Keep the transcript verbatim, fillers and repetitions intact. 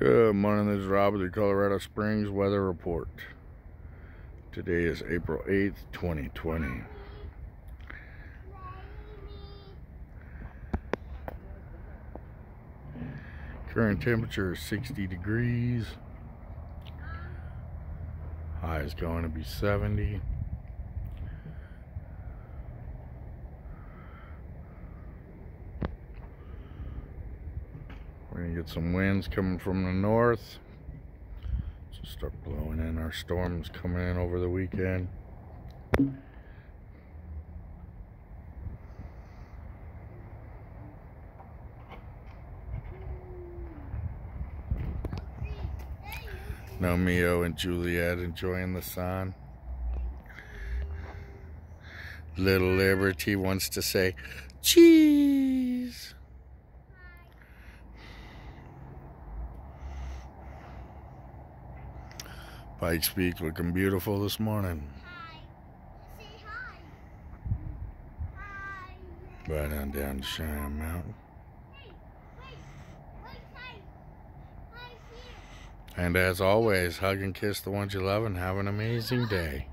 Good morning, this is Rob with the Colorado Springs Weather Report. Today is April eighth, twenty twenty. Current temperature is sixty degrees. High is going to be seventy. We're going to get some winds coming from the north. So start blowing in our storms coming in over the weekend. Romeo and Juliet enjoying the sun. Little Liberty wants to say cheese. Pikes Peak looking beautiful this morning. Hi. Say hi. Hi. Right on down to Cheyenne Mountain. Hey, wait. Wait, hi. Hi, here. And as always, hug and kiss the ones you love and have an amazing day.